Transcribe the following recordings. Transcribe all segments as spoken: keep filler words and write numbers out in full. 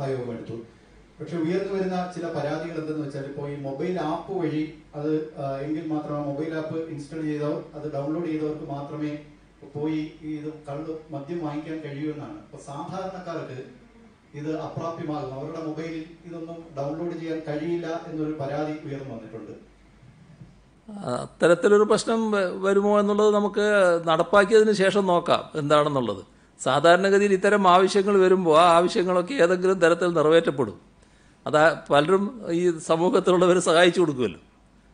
സഹായവുമെടുത്തു. പക്ഷെ ഉയർന്നു വരുന്ന ചില പരാതികൾ എന്തെന്ന് വെച്ചാൽ ഇപ്പോൾ ഈ മൊബൈൽ ആപ്പ് വഴി അത് എങ്കിൽ മാത്രമേ മൊബൈൽ ആപ്പ് ഇൻസ്റ്റാൾ ചെയ്തവർ അത് ഡൗൺലോഡ് ചെയ്തവർക്ക് മാത്രമേ പോയി ഇത് കള്ള് മദ്യം വാങ്ങിക്കാൻ കഴിയുമെന്നാണ്. അപ്പൊ സാധാരണക്കാർക്ക് ഇത് അപ്രാപ്യമാകും, അവരുടെ മൊബൈലിൽ ഇതൊന്നും ഡൗൺലോഡ് ചെയ്യാൻ കഴിയില്ല എന്നൊരു പരാതി ഉയർന്നു വന്നിട്ടുണ്ട്. അത്തരത്തിലൊരു പ്രശ്നം വരുമോ എന്നുള്ളത് നമുക്ക് നടപ്പാക്കിയതിന് ശേഷം നോക്കാം എന്താണെന്നുള്ളത്. സാധാരണഗതിയിൽ ഇത്തരം ആവശ്യങ്ങൾ വരുമ്പോൾ ആ ആവശ്യങ്ങളൊക്കെ ഏതെങ്കിലും തരത്തിൽ നിറവേറ്റപ്പെടും. അതാ പലരും ഈ സമൂഹത്തിലുള്ളവർ സഹായിച്ചു കൊടുക്കുമല്ലോ.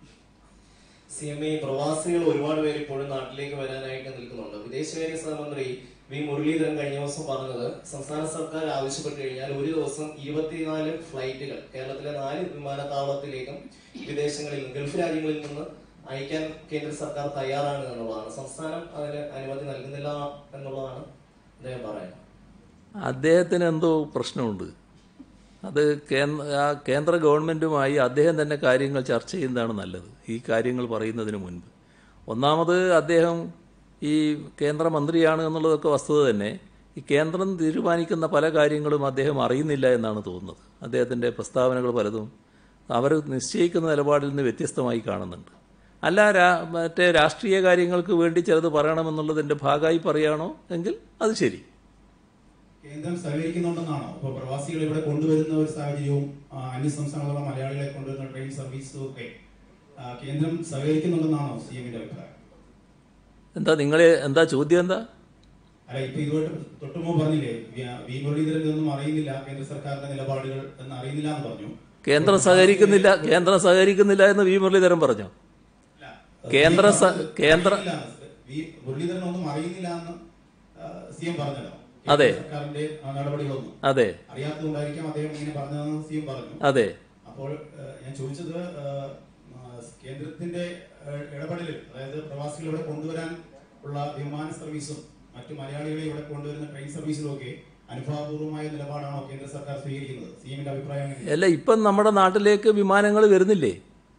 സി എം ഐ പ്രവാസികൾ ഒരുപാട് പേര് ഇപ്പോഴും നാട്ടിലേക്ക് വരാനായിട്ട് നിൽക്കുന്നുണ്ട്. വിദേശകാര്യ സഹമന്ത്രി വി മുരളീധരൻ കഴിഞ്ഞ ദിവസം പറഞ്ഞത് സംസ്ഥാന സർക്കാർ ആവശ്യപ്പെട്ടു കഴിഞ്ഞാൽ ഒരു ദിവസം ഇരുപത്തിനാല് ഫ്ലൈറ്റുകൾ കേരളത്തിലെ നാല് വിമാനത്താവളത്തിലേക്കും വിദേശങ്ങളിൽ നിന്ന് ഗൾഫ് രാജ്യങ്ങളിൽ നിന്ന് അയക്കാൻ കേന്ദ്ര സർക്കാർ തയ്യാറാണ് എന്നുള്ളതാണ്. സംസ്ഥാനം അതിന് അനുമതി നൽകുന്നില്ല എന്നുള്ളതാണ് അദ്ദേഹം പറയുന്നത്. അദ്ദേഹത്തിന് എന്തോ പ്രശ്നമുണ്ട്. അത് കേന്ദ്ര കേന്ദ്ര ഗവൺമെൻറ്റുമായി അദ്ദേഹം തന്നെ കാര്യങ്ങൾ ചർച്ച ചെയ്യുന്നതാണ് നല്ലത് ഈ കാര്യങ്ങൾ പറയുന്നതിന് മുൻപ്. ഒന്നാമത് അദ്ദേഹം ഈ കേന്ദ്രമന്ത്രിയാണ് എന്നുള്ളതൊക്കെ വസ്തുത തന്നെ. ഈ കേന്ദ്രം തീരുമാനിക്കുന്ന പല കാര്യങ്ങളും അദ്ദേഹം അറിയുന്നില്ല എന്നാണ് തോന്നുന്നത്. അദ്ദേഹത്തിൻ്റെ പ്രസ്താവനകൾ പലതും അവർ നിശ്ചയിക്കുന്ന നിലപാടിൽ നിന്ന് വ്യത്യസ്തമായി കാണുന്നുണ്ട്. അല്ല രാ മറ്റേ രാഷ്ട്രീയ കാര്യങ്ങൾക്ക് വേണ്ടി ചിലത് പറയണമെന്നുള്ളതിൻ്റെ ഭാഗമായി പറയുകയാണോ എങ്കിൽ അത് ശരി. കേന്ദ്രം സഹകരിക്കുന്നുണ്ടെന്നാണോ ഇപ്പോൾ പ്രവാസികൾ ഇവിടെ കൊണ്ടുവരുന്ന ഒരു സാഹചര്യവും അന്യ സംസ്ഥാനത്തുള്ള മലയാളികളെ കൊണ്ടുവരുന്ന ട്രെയിൻ സർവീസും ഒക്കെ കേന്ദ്രം സഹകരിക്കുന്നുണ്ടെന്നാണോ സി എമ്മിന്റെ അഭിപ്രായം? എന്താ നിങ്ങളെ എന്താ ചോദ്യം എന്താ? അല്ല, ഇപ്പൊ ഇതുമായിട്ട് തൊട്ടുമോ പറഞ്ഞില്ലേ വി മുരളീധരൻ ഇതൊന്നും അറിയുന്നില്ല, കേന്ദ്ര സർക്കാരിന്റെ നിലപാടുകൾ എന്ന് അറിയുന്നില്ല എന്ന് പറഞ്ഞു. കേന്ദ്രം സഹകരിക്കുന്നില്ല കേന്ദ്രം സഹകരിക്കുന്നില്ല എന്ന് വി മുരളീധരൻ പറഞ്ഞു. കേന്ദ്ര കേന്ദ്ര വി മുരളീധരൻ ഒന്നും അറിയുന്നില്ല എന്ന് സി എം പറഞ്ഞല്ലോ. അതെ, സർക്കാരിന്റെ നടപടികളൊന്നും അതെ അറിയാത്തതുകൊണ്ടായിരിക്കാം അദ്ദേഹം ഇങ്ങനെ പറഞ്ഞതെന്ന് സി എം പറഞ്ഞു. അതെ. അപ്പോൾ ഞാൻ ചോദിച്ചത് കേന്ദ്രത്തിന്റെ ഇടപെടലിൽ, അതായത് പ്രവാസികൾ ഇവിടെ കൊണ്ടുവരാൻ ഉള്ള വിമാന സർവീസും മറ്റു മലയാളികളെ ഇവിടെ കൊണ്ടുവരുന്ന ട്രെയിൻ സർവീസിലും ഒക്കെ അനുഭാവപൂർവമായ നിലപാടാണോ കേന്ദ്ര സർക്കാർ സ്വീകരിക്കുന്നത്? സി എമ്മിന്റെ അഭിപ്രായം അല്ല, ഇപ്പം നമ്മുടെ നാട്ടിലേക്ക് വിമാനങ്ങൾ വരുന്നില്ലേ?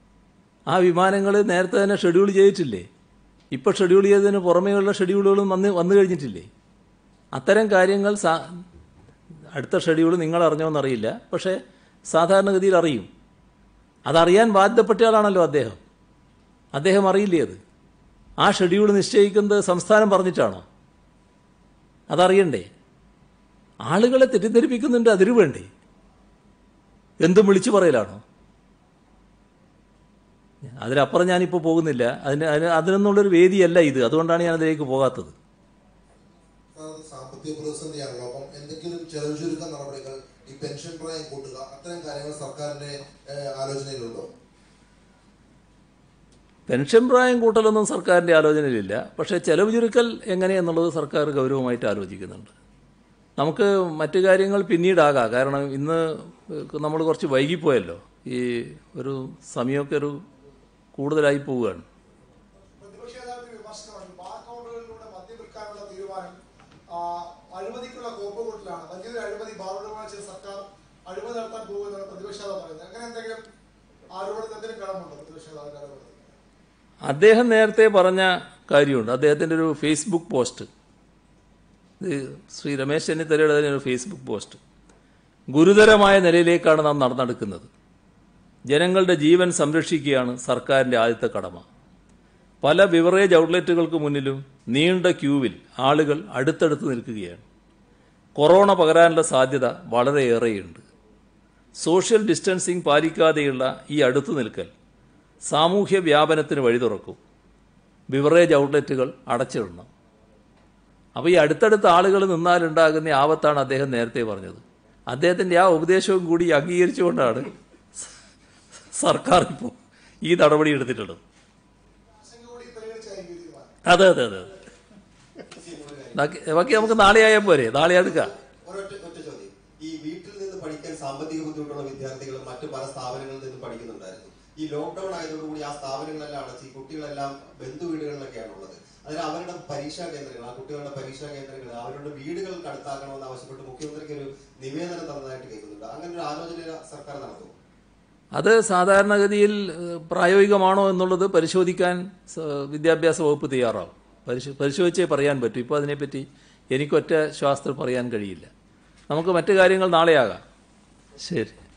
ആ വിമാനങ്ങൾ നേരത്തെ തന്നെ ഷെഡ്യൂൾ ചെയ്തിട്ടില്ലേ? ഇപ്പം ഷെഡ്യൂൾ ചെയ്തതിന് പുറമേയുള്ള ഷെഡ്യൂളുകളും വന്ന് വന്നു കഴിഞ്ഞിട്ടില്ലേ? അത്തരം കാര്യങ്ങൾ സാ അടുത്ത ഷെഡ്യൂൾ നിങ്ങൾ അറിഞ്ഞോന്നറിയില്ല, പക്ഷേ സാധാരണഗതിയിൽ അറിയും. അതറിയാൻ ബാധ്യപ്പെട്ടയാളാണല്ലോ അദ്ദേഹം. അദ്ദേഹം അറിയില്ലേ അത്? ആ ഷെഡ്യൂൾ നിശ്ചയിക്കുന്നത് സംസ്ഥാനം പറഞ്ഞിട്ടാണോ? അതറിയണ്ടേ? ആളുകളെ തെറ്റിദ്ധരിപ്പിക്കുന്നുണ്ട്, അതിരു വേണ്ടേ? എന്തും വിളിച്ചു പറയലാണോ? അതിലപ്പുറം ഞാനിപ്പോൾ പോകുന്നില്ല. അതിന് അതിന് അതിനൊന്നുള്ളൊരു വേദിയല്ല ഇത്. അതുകൊണ്ടാണ് ഞാൻ അതിലേക്ക് പോകാത്തത്. സാമ്പത്തിക പ്രതിസന്ധിയാണല്ലോ, അപ്പം എന്തെങ്കിലും ചെലവ് ചുരുക്ക നടപടികൾ, ഈ പെൻഷൻ പ്രായം കൂട്ടുക, അത്തരം കാര്യങ്ങൾ സർക്കാരിന്റെ ആലോചനയിലുണ്ടോ? പെൻഷൻ പ്രായം കൂട്ടലൊന്നും സർക്കാരിൻ്റെ ആലോചനയിലില്ല. പക്ഷേ ചെലവ് ചുരുക്കൽ എങ്ങനെയെന്നുള്ളത് സർക്കാർ ഗൗരവമായിട്ട് ആലോചിക്കുന്നുണ്ട്. നമുക്ക് മറ്റു കാര്യങ്ങൾ പിന്നീടാകാം. കാരണം ഇന്ന് നമ്മൾ കുറച്ച് വൈകിപ്പോയല്ലോ. ഈ ഒരു സമയമൊക്കെ ഒരു കൂടുതലായി പോവുകയാണ്. അഴിമതിക്കുള്ള കോപ്പുകൂട്ടിലാണ്, വലിയൊരു അഴിമതി ബാറുമായി സർക്കാർ അഴിമതി നടത്താൻ പോകുമെന്നാണ് പ്രതിപക്ഷ പറയുന്നത്. അങ്ങനെ എന്തെങ്കിലും ആരോപണത്തിൽ എന്തെങ്കിലും കടമുണ്ടോ പ്രതിപക്ഷ? അദ്ദേഹം നേരത്തെ പറഞ്ഞ കാര്യമുണ്ട്. അദ്ദേഹത്തിൻ്റെ ഒരു ഫേസ്ബുക്ക് പോസ്റ്റ്, ശ്രീ രമേശ് ചെന്നിത്തലയുടെ തന്നെ ഒരു ഫേസ്ബുക്ക് പോസ്റ്റ്, ഗുരുതരമായ നിലയിലേക്കാണ് നാം നടന്നെടുക്കുന്നത്. ജനങ്ങളുടെ ജീവൻ സംരക്ഷിക്കുകയാണ് സർക്കാരിൻ്റെ ആദ്യത്തെ കടമ. പല ബിവറേജ് ഔട്ട്ലെറ്റുകൾക്ക് മുന്നിലും നീണ്ട ക്യൂവിൽ ആളുകൾ അടുത്തടുത്ത് നിൽക്കുകയാണ്. കൊറോണ പകരാനുള്ള സാധ്യത വളരെയേറെയുണ്ട്. സോഷ്യൽ ഡിസ്റ്റൻസിംഗ് പാലിക്കാതെയുള്ള ഈ അടുത്തു നിൽക്കൽ സാമൂഹ്യ വ്യാപനത്തിന് വഴി തുറക്കും. ബിവറേജ് ഔട്ട്ലെറ്റുകൾ അടച്ചിടണം. അപ്പോൾ ഈ അടുത്തടുത്ത ആളുകൾ നിന്നാലുണ്ടാകുന്ന ആപത്താണ് അദ്ദേഹം നേരത്തെ പറഞ്ഞത്. അദ്ദേഹത്തിൻ്റെ ആ ഉപദേശവും കൂടി അംഗീകരിച്ചുകൊണ്ടാണ് സർക്കാർ ഇപ്പോൾ ഈ നടപടി എടുത്തിട്ടുള്ളത്. അതെ അതെ അതെ ബാക്കി നമുക്ക് നാളെ ആയാൽ പോരെ? നാളെ എടുക്കാം. ഈ വീട്ടിൽ നിന്ന് പഠിക്കാൻ സാമ്പത്തിക ബുദ്ധിമുട്ടുള്ള വിദ്യാർത്ഥികൾ മറ്റു പല സ്ഥാപനങ്ങളിൽ നിന്ന് പഠിക്കുന്നുണ്ടായിരുന്നു. ഈ ലോക്ക്ഡൌൺ ആയതോടുകൂടി ആ സ്ഥാപനങ്ങളെല്ലാം അടച്ച് ഈ കുട്ടികളെല്ലാം ബന്ധു വീടുകളിലൊക്കെയാണ് ഉള്ളത്. അതിന് അവരുടെ പരീക്ഷാ കേന്ദ്രങ്ങൾ, ആ കുട്ടികളുടെ പരീക്ഷാ കേന്ദ്രങ്ങൾ അവരുടെ വീടുകൾക്ക് അടുത്താക്കണമെന്ന് ആവശ്യപ്പെട്ട് മുഖ്യമന്ത്രിക്ക് ഒരു നിവേദനം തന്നതായിട്ട് കേൾക്കുന്നുണ്ട്. അങ്ങനെ ഒരു ആലോചന സർക്കാർ നടത്തും? അത് സാധാരണഗതിയിൽ പ്രായോഗികമാണോ എന്നുള്ളത് പരിശോധിക്കാൻ വിദ്യാഭ്യാസ വകുപ്പ് തയ്യാറാവും. പരിശോ പരിശോധിച്ചേ പറയാൻ പറ്റൂ. ഇപ്പോൾ അതിനെപ്പറ്റി എനിക്കൊറ്റ ശ്വാസത്തിൽ പറയാൻ കഴിയില്ല. നമുക്ക് മറ്റു കാര്യങ്ങൾ നാളെയാകാം. ശരി.